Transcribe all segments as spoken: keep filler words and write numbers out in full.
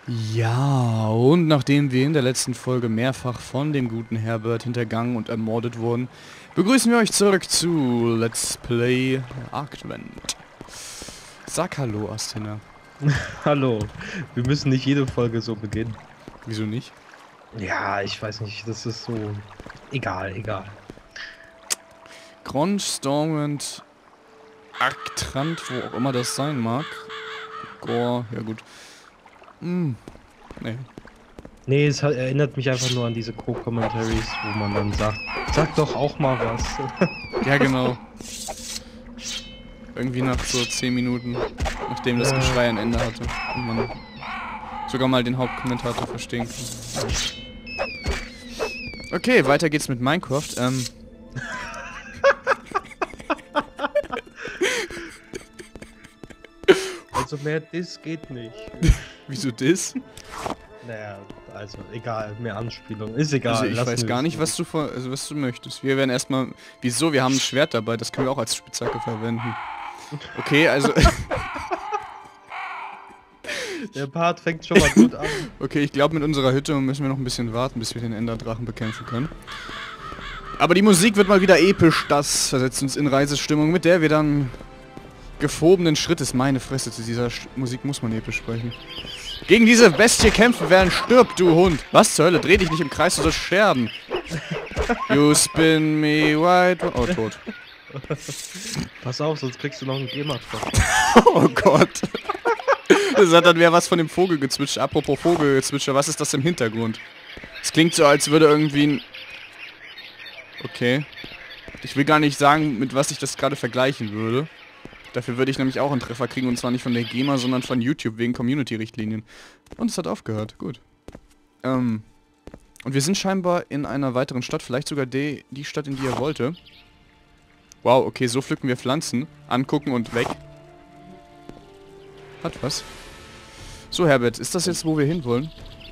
Ja, und nachdem wir in der letzten Folge mehrfach von dem guten Herbert hintergangen und ermordet wurden, begrüßen wir euch zurück zu Let's Play Arctvent. Sag Hallo, Astina. Hallo, wir müssen nicht jede Folge so beginnen. Wieso nicht? Ja, ich weiß nicht, das ist so... Egal, egal. Gron, Stormwind, Arctrand, wo auch immer das sein mag. Gore, ja gut. Hm, nee. Nee, es hat, erinnert mich einfach nur an diese Co-Commentaries, wo man dann sagt, sag doch auch mal was. Ja, genau. Irgendwie nach so zehn Minuten, nachdem das Äh. Geschrei ein Ende hatte und man sogar mal den Hauptkommentator verstehen kann. Okay, weiter geht's mit Minecraft. Ähm... Also mehr Diss geht nicht. Wieso das? Naja, also egal, mehr Anspielung. Ist egal. Also ich lassen weiß wir gar es nicht, so. was du vor, also was du möchtest. Wir werden erstmal. Wieso? Wir haben ein Schwert dabei, das können wir auch als Spitzhacke verwenden. Okay, also. Der Part fängt schon mal gut an. Okay, ich glaube, mit unserer Hütte müssen wir noch ein bisschen warten, bis wir den Enderdrachen bekämpfen können. Aber die Musik wird mal wieder episch. Das versetzt uns in Reisestimmung, mit der wir dann gefobenen Schrittes, meine Fresse, zu dieser Sch Musik muss man episch sprechen. Gegen diese Bestie kämpfen werden. Stirb, du Hund! Was zur Hölle? Dreh dich nicht im Kreis, du sollst sterben. You spin me white... Oh, tot. Pass auf, sonst kriegst du noch einen GEMA-Straf. Oh Gott. Das hat dann wer was von dem Vogel gezwitschert. Apropos Vogelgezwitscher, was ist das im Hintergrund? Es klingt so, als würde irgendwie ein... Okay. Ich will gar nicht sagen, mit was ich das gerade vergleichen würde. Dafür würde ich nämlich auch einen Treffer kriegen, und zwar nicht von der GEMA, sondern von YouTube wegen Community-Richtlinien. Und es hat aufgehört. Gut. Ähm... Und wir sind scheinbar in einer weiteren Stadt, vielleicht sogar die, die Stadt, in die er wollte. Wow, okay, so pflücken wir Pflanzen. Angucken und weg. Hat was. So, Herbert, ist das jetzt, wo wir hinwollen?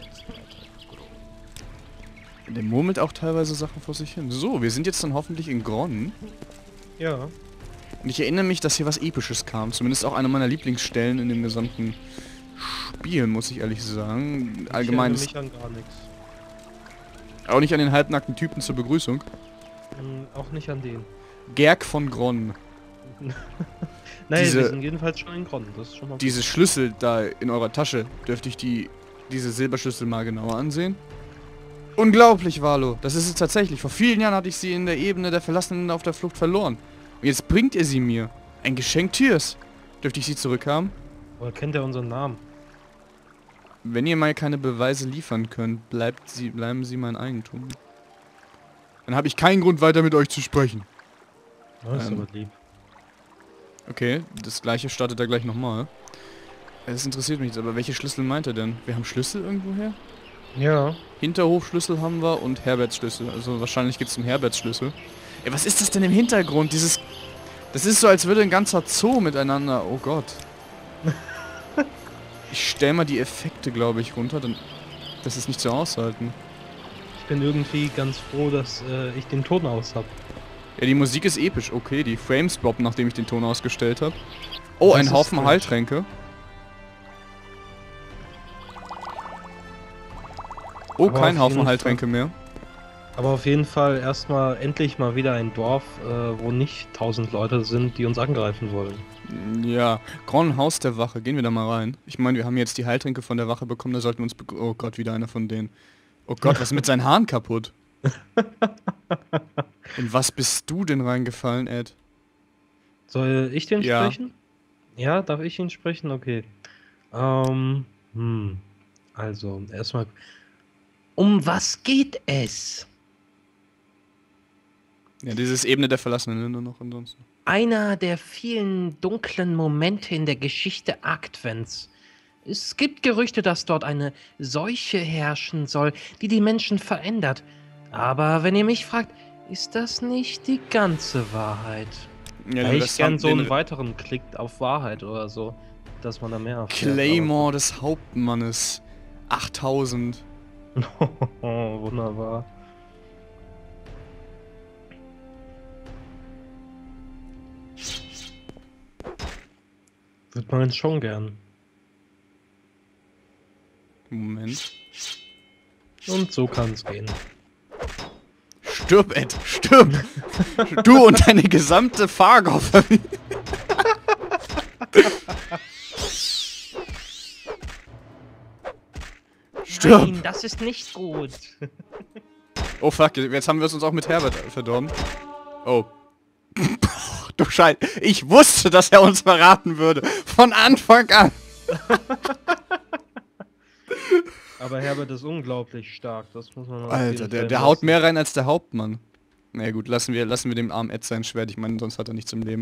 Der murmelt auch teilweise Sachen vor sich hin. So, wir sind jetzt dann hoffentlich in Gron. Ja. Und ich erinnere mich, dass hier was Episches kam. Zumindest auch eine meiner Lieblingsstellen in dem gesamten Spiel, muss ich ehrlich sagen. Allgemein ich ist erinnere mich an gar nichts. auch nicht an den halbnackten Typen zur Begrüßung. Hm, auch nicht an den. Gerg von Gron. Nein, Diese- wir sind jedenfalls schon in Gron, das ist schon mal gut. Diese Schlüssel da in eurer Tasche, dürfte ich die diese Silberschlüssel mal genauer ansehen? Unglaublich, Valo. Das ist es tatsächlich. Vor vielen Jahren hatte ich sie in der Ebene der Verlassenen auf der Flucht verloren. Und jetzt bringt ihr sie mir. Ein Geschenk Tyrs. Dürfte ich sie zurückhaben? Woher kennt er unseren Namen? Wenn ihr mal keine Beweise liefern könnt, bleibt sie, bleiben sie mein Eigentum. Dann habe ich keinen Grund weiter mit euch zu sprechen. Das ist Ähm. aber lieb. Okay, das gleiche startet er gleich nochmal. Es interessiert mich jetzt, aber welche Schlüssel meint er denn? Wir haben Schlüssel irgendwoher? Ja. Hinterhofschlüssel haben wir und Herberts Schlüssel. Also wahrscheinlich geht es um Herberts Schlüssel. Ey, was ist das denn im Hintergrund? Dieses... Das ist so, als würde ein ganzer Zoo miteinander... Oh Gott. Ich stell mal die Effekte, glaube ich, runter, dann... Das ist nicht zu aushalten. Ich bin irgendwie ganz froh, dass äh, ich den Ton aus habe. Ja, die Musik ist episch. Okay, die Frames droppen, nachdem ich den Ton ausgestellt habe. Oh, Das ein ist Haufen gut. Heiltränke. Oh, Aber kein auf Haufen jeden Heiltränke mehr. Aber auf jeden Fall erstmal endlich mal wieder ein Dorf, äh, wo nicht tausend Leute sind, die uns angreifen wollen. Ja, Gron, Haus der Wache. Gehen wir da mal rein. Ich meine, wir haben jetzt die Heiltränke von der Wache bekommen, da sollten wir uns... Be oh Gott, wieder einer von denen. Oh Gott, was ist mit seinen Haaren kaputt? In was bist du denn reingefallen, Ed? Soll ich den Ja. sprechen? Ja, darf ich ihn sprechen? Okay. Ähm, hm. Also, erstmal. Um was geht es? Ja, dieses Ebene der Verlassenen nur noch ansonsten. Einer der vielen dunklen Momente in der Geschichte Arctvents. Es gibt Gerüchte, dass dort eine Seuche herrschen soll, die die Menschen verändert. Aber wenn ihr mich fragt, ist das nicht die ganze Wahrheit. Ja, Ja, den ich Rest gern haben- so den einen weiteren Klick auf Wahrheit oder so, dass man da mehr erfährt. Claymore des Hauptmannes. achttausend. aber- Wunderbar. Wird man schon gern. Moment. Und so kann es gehen. Stirb, Ed, stirb! Du und deine gesamte Fargo-Familie. Stirb! Nein, das ist nicht gut. Oh fuck, jetzt haben wir es uns auch mit Herbert verdorben. Oh. Du Scheiße. Ich wusste, dass er uns verraten würde. Von Anfang an. Aber Herbert ist unglaublich stark, das muss man auf Alter, jeden der, Fall der lassen. haut mehr rein als der Hauptmann. Na naja, gut, lassen wir, lassen wir dem armen Ed sein Schwert. Ich meine, sonst hat er nichts im Leben.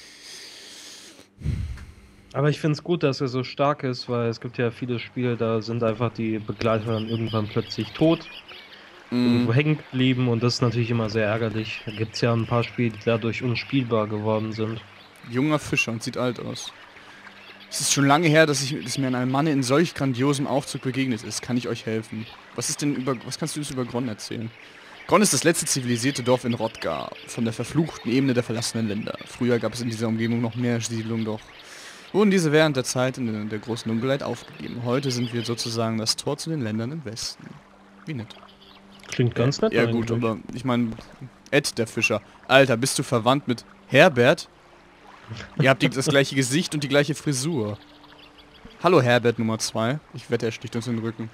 Aber ich finde es gut, dass er so stark ist, weil es gibt ja viele Spiele, da sind einfach die Begleiter dann irgendwann plötzlich tot, irgendwo Mm. hängen geblieben und das ist natürlich immer sehr ärgerlich. Da gibt es ja ein paar Spiele, die dadurch unspielbar geworden sind. Junger Fischer und sieht alt aus. Es ist schon lange her, dass, ich, dass mir an einem Mann in solch grandiosem Aufzug begegnet ist. Kann ich euch helfen? Was ist denn über, was kannst du uns über Gronn erzählen? Gronn ist das letzte zivilisierte Dorf in Rodgar, von der verfluchten Ebene der verlassenen Länder. Früher gab es in dieser Umgebung noch mehr Siedlungen, doch wurden diese während der Zeit in der, der großen Dunkelheit aufgegeben. Heute sind wir sozusagen das Tor zu den Ländern im Westen. Wie nett. Klingt ganz nett. Ja gut, eigentlich. aber ich meine, Ed, der Fischer. Alter, bist du verwandt mit Herbert? Ihr habt die, das gleiche Gesicht und die gleiche Frisur. Hallo Herbert Nummer zwei. Ich wette, er sticht uns in den Rücken.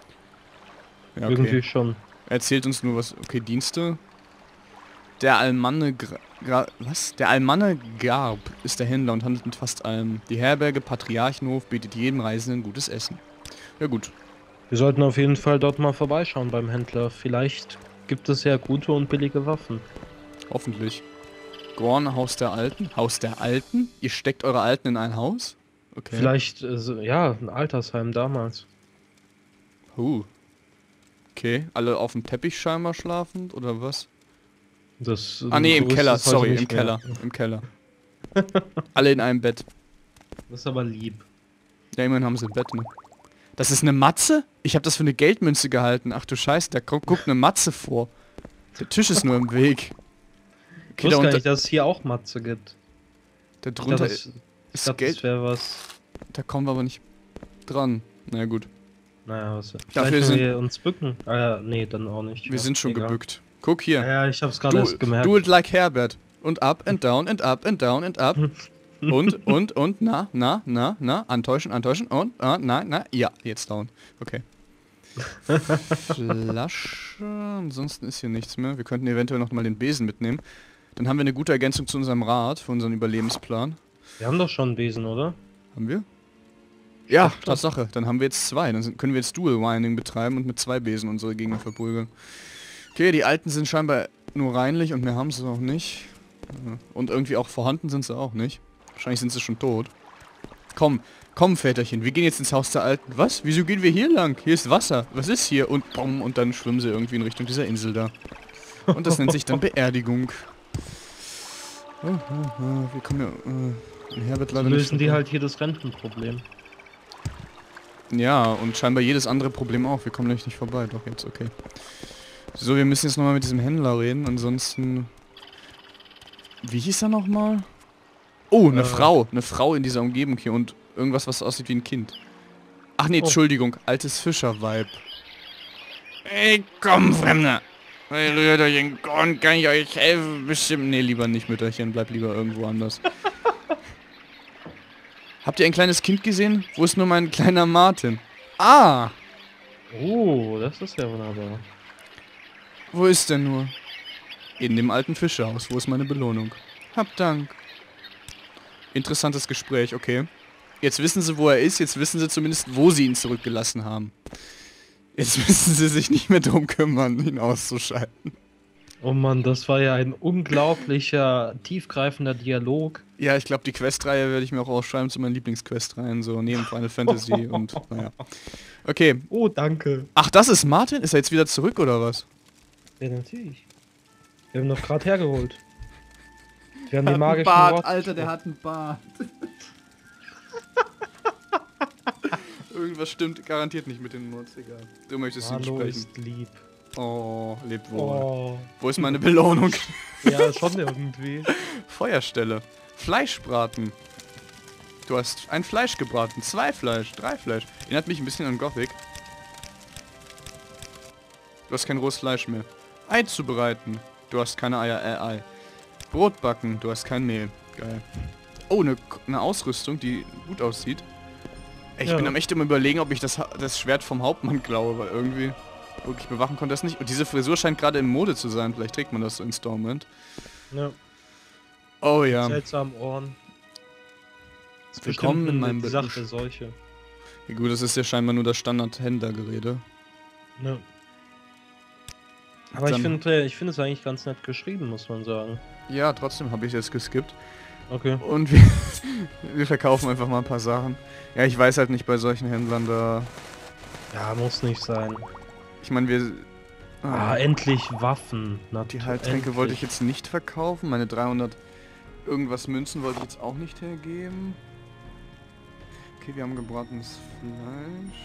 Ja, okay. Irgendwie schon. Er erzählt uns nur was. Okay, Dienste. Der Almanne Gra Gra was? Der Almanne Garb ist der Händler und handelt mit fast allem. Die Herberge Patriarchenhof bietet jedem Reisenden gutes Essen. Ja gut. Wir sollten auf jeden Fall dort mal vorbeischauen beim Händler. Vielleicht gibt es ja gute und billige Waffen. Hoffentlich. Gorn, Haus der Alten. Haus der Alten? Ihr steckt eure Alten in ein Haus? Okay. Vielleicht, äh, so- ja, ein Altersheim damals. Uh. Okay, alle auf dem Teppich scheinbar schlafend, oder was? Das, Ah nee, so im ist Keller, es heute sorry, nicht im mehr. Keller, im Keller. Alle in einem Bett. Das ist aber lieb. Ja, immerhin haben sie ein Bett, ne? Das ist eine Matze? Ich habe das für eine Geldmünze gehalten. Ach du Scheiße, da gu guckt eine Matze vor. Der Tisch ist nur im Weg. Ich Okay, da, wusste gar unter, nicht, dass es hier auch Matze gibt. da Ich drunter dachte, das, ich ist dachte, Geld. das wäre was. Da kommen wir aber nicht dran. Na ja, gut. Naja, was. Dafür Vielleicht wenn sind- wir uns bücken. Ah ja, nee, dann auch nicht. Wir Ja, sind schon egal. gebückt. Guck hier. Ja, ja, ich hab's gerade Do, erst gemerkt. do it like Herbert. Und up and down and up and down and up. Und, und, und, na, na, na, na, antäuschen, antäuschen und, ah, na, na, ja, jetzt down. Okay. Flasche, ansonsten ist hier nichts mehr. Wir könnten eventuell noch mal den Besen mitnehmen. Dann haben wir eine gute Ergänzung zu unserem Rad, für unseren Überlebensplan. Wir haben doch schon einen Besen, oder? Haben wir? Ja, dachte- Tatsache. Dann haben wir jetzt zwei. Dann sind, können wir jetzt Dual Winding betreiben und mit zwei Besen unsere Gegner verprügeln. Okay, die Alten sind scheinbar nur reinlich und mehr haben sie auch nicht. Ja, und irgendwie auch vorhanden sind sie auch nicht. Wahrscheinlich sind sie schon tot. Komm, komm, Väterchen, wir gehen jetzt ins Haus der Alten. Was? Wieso gehen wir hier lang? Hier ist Wasser. Was ist hier? Und bumm, und dann schwimmen sie irgendwie in Richtung dieser Insel da. Und das nennt sich dann Beerdigung. Oh, oh, oh, wir kommen ja... Äh, in Herbert leider Dann nicht lösen die vorbei. halt hier das Rentenproblem. Ja, und scheinbar jedes andere Problem auch. Wir kommen nämlich nicht vorbei. Doch, jetzt, okay. So, wir müssen jetzt nochmal mit diesem Händler reden. Ansonsten... Wie hieß er nochmal? Oh, eine Äh. Frau. Eine Frau in dieser Umgebung hier und irgendwas, was aussieht wie ein Kind. Ach nee, Oh. Entschuldigung. Altes Fischer-Vibe. Ey, komm, Fremder. Hey, Mütterchen, Gott, kann ich euch helfen? Bestimmt. Nee, lieber nicht, Mütterchen. Bleib lieber irgendwo anders. Habt ihr ein kleines Kind gesehen? Wo ist nur mein kleiner Martin? Ah! Oh, das ist ja wunderbar. Wo ist der nur? In dem alten Fischerhaus. Wo ist meine Belohnung? Hab Dank. Interessantes Gespräch, okay. Jetzt wissen sie, wo er ist. Jetzt wissen sie zumindest, wo sie ihn zurückgelassen haben. Jetzt müssen sie sich nicht mehr drum kümmern, ihn auszuschalten. Oh Mann, das war ja ein unglaublicher, tiefgreifender Dialog. Ja, ich glaube, die Questreihe werde ich mir auch aufschreiben zu meinen Lieblingsquestreihen, so neben Final Fantasy und naja. Okay. Oh, danke. Ach, das ist Martin? Ist er jetzt wieder zurück oder was? Ja, natürlich. Wir haben ihn doch gerade hergeholt. Wir haben die Hat einen magischen Bart, Worte Alter, der gesprochen. hat einen Bart. Irgendwas stimmt garantiert nicht mit den Mods, egal. Du möchtest ihn Hallo sprechen. ist lieb. Oh, lebt wohl. Oh. Wo ist meine Belohnung? Ja, schon irgendwie. Feuerstelle. Fleischbraten. Du hast ein Fleisch gebraten. Zwei Fleisch. Drei Fleisch. Erinnert mich ein bisschen an Gothic. Du hast kein rohes Fleisch mehr. Ei zubereiten. Du hast keine Eier, äh, Ei. Brot backen. Du hast kein Mehl. Geil. Oh, eine ne Ausrüstung, die gut aussieht. Ey, ich Ja. bin am echt im Überlegen, ob ich das, Ha- das Schwert vom Hauptmann klaue, weil irgendwie wirklich bewachen konnte das nicht. Und diese Frisur scheint gerade in Mode zu sein. Vielleicht trägt man das so in Stormwind. Ja. Oh ja. Seltsamen Ohren. Das ist Willkommen bestimmt in meinem die Be- Sache der Seuche. Ja, gut, das ist ja scheinbar nur das Standard-Händlergerede. Ja. Aber ich Dann- finde ich finde es eigentlich ganz nett geschrieben, muss man sagen. Ja, trotzdem habe ich jetzt geskippt. Okay. Und wir, wir verkaufen einfach mal ein paar Sachen. Ja, ich weiß halt nicht bei solchen Händlern da... Ja, muss nicht sein. Ich meine, wir... Ah, endlich Waffen. Na, Die Heiltränke wollte ich jetzt nicht verkaufen. Meine dreihundert irgendwas Münzen wollte ich jetzt auch nicht hergeben. Okay, wir haben gebratenes Fleisch.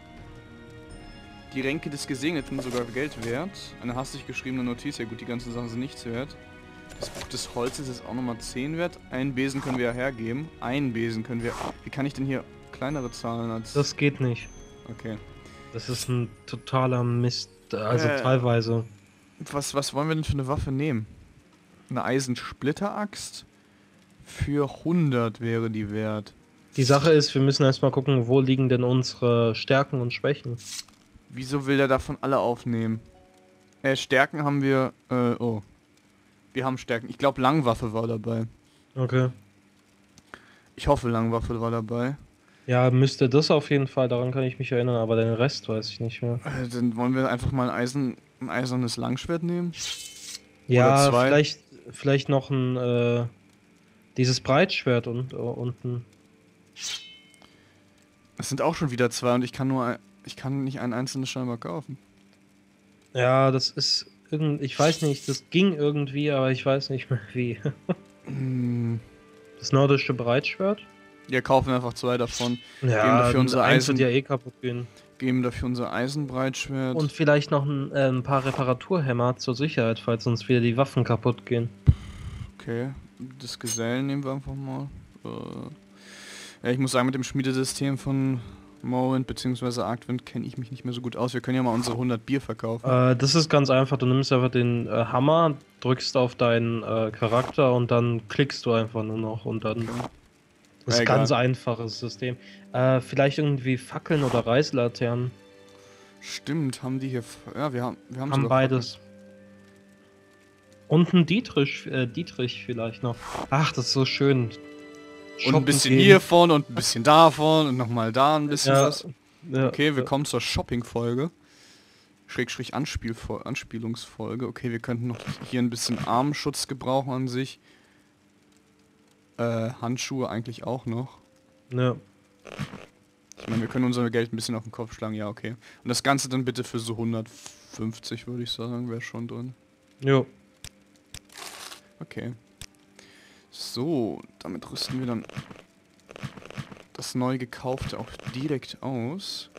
Die Ränke des Gesegneten sogar Geld wert. Eine hastig geschriebene Notiz. Ja gut, die ganzen Sachen sind nichts wert. Das Buch des Holzes ist auch nochmal zehn wert. Einen Besen können wir ja hergeben. Einen Besen können wir... Wie kann ich denn hier kleinere Zahlen als... Das geht nicht. Okay. Das ist ein totaler Mist. Also Äh. teilweise. Was, was wollen wir denn für eine Waffe nehmen? Eine Eisensplitteraxt? Für hundert wäre die wert. Die Sache ist, wir müssen erstmal gucken, wo liegen denn unsere Stärken und Schwächen. Wieso will der davon alle aufnehmen? Äh, Stärken haben wir... Äh, oh. Wir haben Stärken. Ich glaube, Langwaffe war dabei. Okay. Ich hoffe, Langwaffe war dabei. Ja, müsste das auf jeden Fall, daran kann ich mich erinnern, aber den Rest weiß ich nicht mehr. Äh, dann wollen wir einfach mal ein, Eisen, ein eisernes Langschwert nehmen. Ja, zwei. vielleicht, vielleicht noch ein, äh, dieses Breitschwert und, uh, unten. Das sind auch schon wieder zwei und ich kann nur... ein- Ich kann nicht ein einzelnes scheinbar kaufen. Ja, das ist irgend, ich weiß nicht, das ging irgendwie, aber ich weiß nicht mehr wie. Hm. Das nordische Breitschwert? Wir kaufen einfach zwei davon. Ja, dafür unser eins Eisen- wird ja eh kaputt gehen. Geben dafür unser Eisenbreitschwert. Und vielleicht noch ein, äh, ein paar Reparaturhämmer zur Sicherheit, falls uns wieder die Waffen kaputt gehen. Okay, das Gesellen nehmen wir einfach mal. Äh, ja, ich muss sagen, mit dem Schmiedesystem von Morrowind bzw. Arcwind kenne ich mich nicht mehr so gut aus. Wir können ja mal unsere hundert Bier verkaufen. Äh, das ist ganz einfach, du nimmst einfach den äh, Hammer, drückst auf deinen äh, Charakter und dann klickst du einfach nur noch und dann... Okay. Das ist Ja, ein ganz egal. einfaches System. Äh, vielleicht irgendwie Fackeln oder Reislaternen. Stimmt, haben die hier... f- Ja, wir haben, wir haben, Haben sogar beides. Und ein Dietrich, äh, Dietrich vielleicht noch. Ach, das ist so schön. Und ein Shoppen bisschen gehen. hiervon und ein bisschen davon und nochmal da ein bisschen Ja, was. ja, Okay, wir ja. kommen zur Shopping-Folge. Schrägstrich Anspielfol Anspielungsfolge. Okay, wir könnten noch hier ein bisschen Armenschutz gebrauchen an sich. Äh, Handschuhe eigentlich auch noch. Ja. Ich meine, wir können unser Geld ein bisschen auf den Kopf schlagen, ja, okay. Und das Ganze dann bitte für so hundertfünfzig, würde ich sagen, wäre schon drin. Jo. Okay. So, damit rüsten wir dann das neu gekaufte auch direkt aus.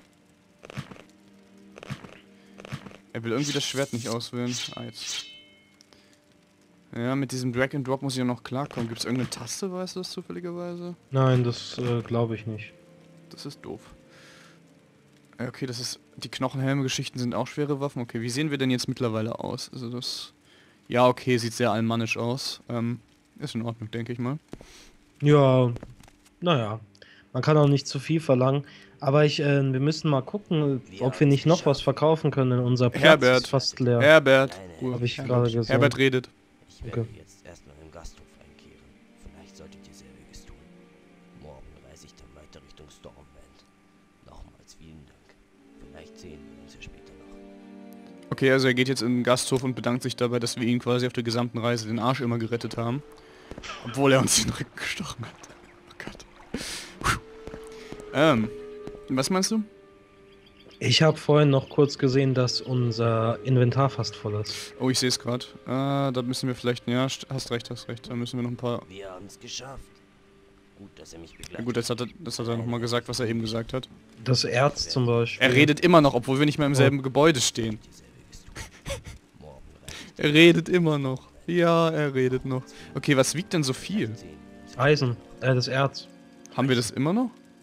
Er will irgendwie das Schwert nicht auswählen. Ah, jetzt. Ja, mit diesem Drag and Drop muss ich ja noch klarkommen. Gibt es irgendeine Taste, weißt du das zufälligerweise? Nein, das äh, glaube ich nicht. Das ist doof. Ja, okay, das ist... Die Knochenhelme-Geschichten sind auch schwere Waffen. Okay, wie sehen wir denn jetzt mittlerweile aus? Also das... Ja, okay, sieht sehr allmannisch aus. Ähm, ist in Ordnung, denke ich mal. Ja, naja. Man kann auch nicht zu viel verlangen. Aber ich, äh, wir müssen mal gucken, ob wir nicht noch was verkaufen können. Unser Platz Herbert. ist fast leer. Herbert. Nein, Hab ich Herbert. gerade gesagt. Herbert redet. Ich werde Okay. jetzt erstmal im Gasthof einkehren. Vielleicht solltet ihr selbiges tun. Morgen reise ich dann weiter Richtung Stormwind. Nochmals vielen Dank. Vielleicht sehen wir uns ja später noch. Okay, also er geht jetzt in den Gasthof und bedankt sich dabei, dass wir ihn quasi auf der gesamten Reise den Arsch immer gerettet haben. Obwohl er uns den Rücken gestochen hat. Oh Gott. Puh. Ähm, was meinst du? Ich habe vorhin noch kurz gesehen, dass unser Inventar fast voll ist. Oh, ich sehe es gerade. Äh, da müssen wir vielleicht... Ja, st- hast recht, hast recht. Da müssen wir noch ein paar... Wir haben es geschafft. Gut, dass er mich begleitet. Ja gut, das hat er, das hat er nochmal gesagt, was er eben gesagt hat. Das Erz zum Beispiel. Er redet immer noch, obwohl wir nicht mehr im selben Gebäude stehen. Ihr selbiges tun. Morgen reise ich Er redet immer noch. Ja, er redet noch. Okay, was wiegt denn so viel? dann sehen wir uns. Eisen, äh, das Erz. Haben wir das immer noch?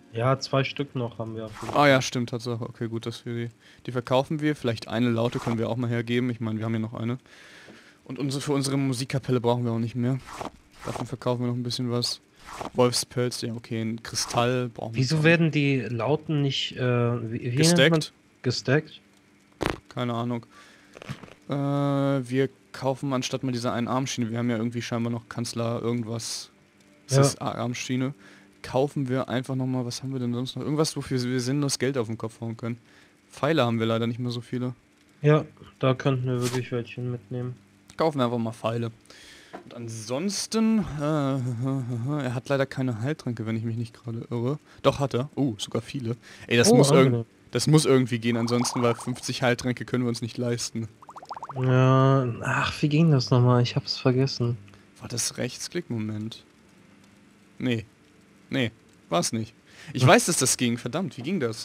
Ja, zwei Stück noch haben wir. Auf jeden Ah ja, stimmt, Tatsache. Okay, gut, dass wir die... Die verkaufen wir. Vielleicht eine Laute können wir auch mal hergeben. Ich meine, wir haben ja noch eine. Und unsere, für unsere Musikkapelle brauchen wir auch nicht mehr. Davon verkaufen wir noch ein bisschen was. Wolfspelz, ja okay, ein Kristall brauchen wir. Wieso werden die Lauten nicht äh, wie, wie nennt Gestackt? man- Gestackt? Keine Ahnung. Äh, wir kaufen anstatt mal diese einen Armschiene, wir haben ja irgendwie scheinbar noch Kanzler irgendwas. Das Ja. ist Armschiene. Kaufen wir einfach nochmal, was haben wir denn sonst noch? Irgendwas, wofür wir sinnlos Geld auf den Kopf hauen können. Pfeile haben wir leider nicht mehr so viele. Ja, da könnten wir wirklich welche mitnehmen. Kaufen wir einfach mal Pfeile. Und ansonsten, äh, er hat leider keine Heiltränke, wenn ich mich nicht gerade irre. Doch, hat er. Oh, sogar viele. Ey, das Oh, muss angenehm. irgend, das muss irgendwie gehen, ansonsten, weil fünfzig Heiltränke können wir uns nicht leisten. Ja, ach, wie ging das nochmal? Ich hab's vergessen. War das Rechtsklick? Moment. Nee. Nee, war's nicht. Ich weiß, dass das ging. Verdammt, wie ging das?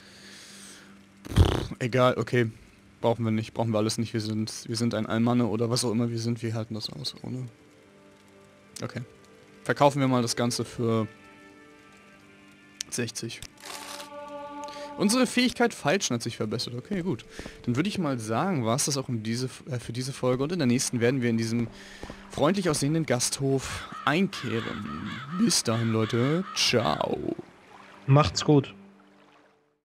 Pff, egal, okay. Brauchen wir nicht. Brauchen wir alles nicht. Wir sind, wir sind ein Allmanne oder was auch immer wir sind. Wir halten das aus ohne. Okay. Verkaufen wir mal das Ganze für sechzig. Unsere Fähigkeit Feilschen hat sich verbessert. Okay, gut. Dann würde ich mal sagen, war es das auch in diese, äh, für diese Folge. Und in der nächsten werden wir in diesem freundlich aussehenden Gasthof einkehren. Bis dahin, Leute. Ciao. Macht's gut.